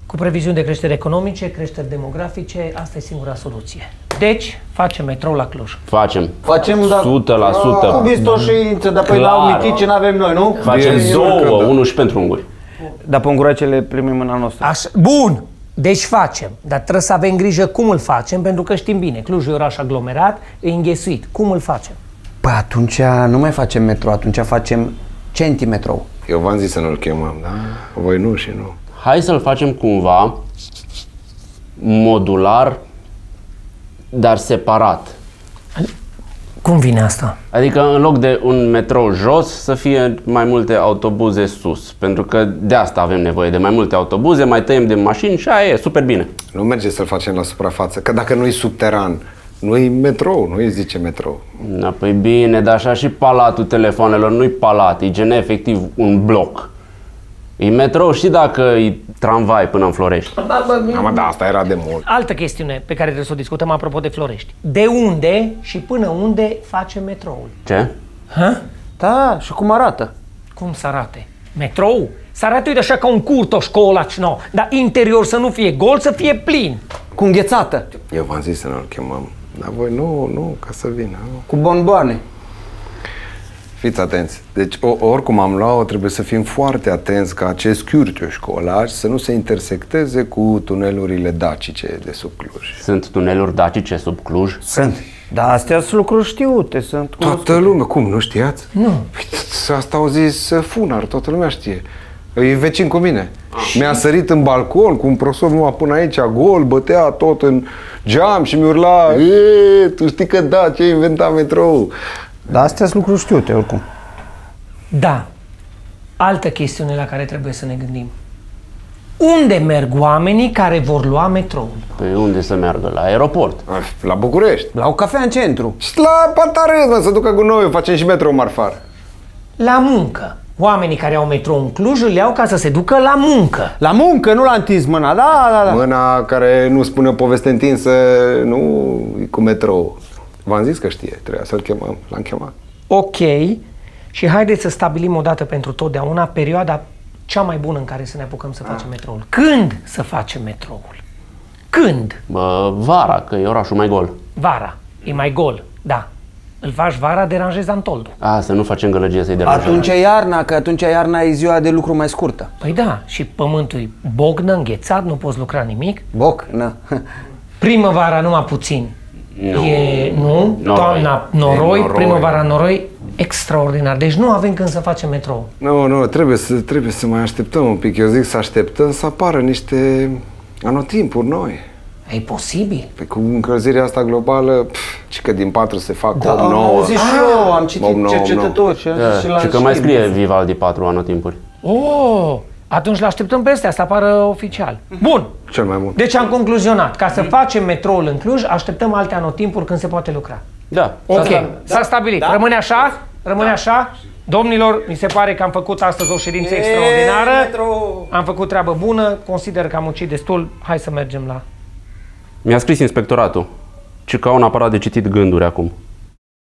Cu previziuni de creștere economice, creșteri demografice, asta e singura soluție. Deci, facem metrou la Cluj. Facem. Facem, dar 100%. Cu bistoșință, dar păi la mitice n-avem noi, nu? Facem două, unul și pentru unguri. Dar pânguracele primim în anul ăsta. Așa, bun! Deci facem, dar trebuie să avem grijă cum îl facem, pentru că știm bine, Clujul e oraș aglomerat, e înghesuit. Cum îl facem? Păi atunci nu mai facem metrou, atunci facem centimetrou. Eu v-am zis să nu-l chemăm, da? Voi nu și nu. Hai să-l facem cumva modular, dar separat. Cum vine asta? Adică în loc de un metrou jos să fie mai multe autobuze sus. Pentru că de asta avem nevoie de mai multe autobuze, mai tăiem de mașini și aia e super bine. Nu merge să-l facem la suprafață, că dacă nu-i subteran, nu-i metrou, nu-i zice metrou. Da, păi bine, dar așa și palatul telefonelor nu-i palat, e gen efectiv un bloc. E metrou și dacă e tramvai până în Florești. Da, asta era de mult. Altă chestiune pe care trebuie să o discutăm apropo de Florești. De unde și până unde facem metroul? Ce? Ha? Da, și cum arată? Cum să arate? Metrou? Să arate, uite, așa ca un curtoșcolac, no. Dar interior să nu fie gol, să fie plin. Cu înghețată. Eu v-am zis să nu-l chemăm, dar voi nu, ca să vină. Nu. Cu bomboane. Fiți atenți. Deci, oricum am luat-o, trebuie să fim foarte atenți ca acest cârtioșcolaj să nu se intersecteze cu tunelurile dacice de sub Cluj. Sunt tuneluri dacice sub Cluj? Sunt. Dar astea sunt lucruri știute, sunt Toată lumea, cum, nu știați? Nu. Păi, asta au zis Funar, toată lumea știe. E vecin cu mine. Mi-a sărit în balcon cu un prosop numai până aici, gol, bătea tot în geam și mi urla: tu știi că da, ce inventa metrou? Dar astea sunt lucruri știute, oricum. Da. Altă chestiune la care trebuie să ne gândim. Unde merg oamenii care vor lua metroul? Păi unde să meargă? La aeroport. La București. La o cafea în centru. Și la Pantarez, mă, să ducă cu noi, facem și metrou marfar. La muncă. Oamenii care au metrou în Cluj îl iau ca să se ducă la muncă. La muncă, nu l-a întins mâna, da. Mâna care nu spune o poveste întinsă, nu e cu metrou. V-am zis că știe, trebuia să-l chemăm, l-am chemat. Ok. Și haideți să stabilim odată pentru totdeauna perioada cea mai bună în care să ne apucăm să facem metroul. Când să facem metroul? Când? Bă, vara, că e orașul mai gol. Vara. E mai gol, da. Îl faci vara, deranjezi Antoldu. A, să nu facem gălăgie să-i deranjăm. Atunci e iarna, că atunci iarna e ziua de lucru mai scurtă. Păi da, și pământul e bognă, înghețat, nu poți lucra nimic. Boc, na. Primăvara numai puțin. Nu. Nu? Noroi. Toamna noroi, noroi. primăvara noroi, extraordinar. Deci nu avem când să facem metrou. Nu, trebuie să mai așteptăm un pic. Eu zic să așteptăm să apară niște anotimpuri noi. E posibil. Păi cu încălzirea asta globală, ci că din 4 se fac 8-9. Am auzit și eu, am citit cercetători și Și că mai scrie Vivaldi 4 anotimpuri. Oh, atunci l-așteptăm pe astea să apară oficial. Bun. Cel mai mult. Deci am concluzionat. Ca să facem metroul în Cluj, așteptăm alte anotimpuri când se poate lucra. Da. Ok, s-a stabilit. Da. Rămâne așa? Rămâne așa? Domnilor, mi se pare că am făcut astăzi o ședință extraordinară. Am făcut treabă bună, consider că am muncit destul. Hai să mergem la... Mi-a scris inspectoratul. Ci că au un aparat de citit gânduri acum.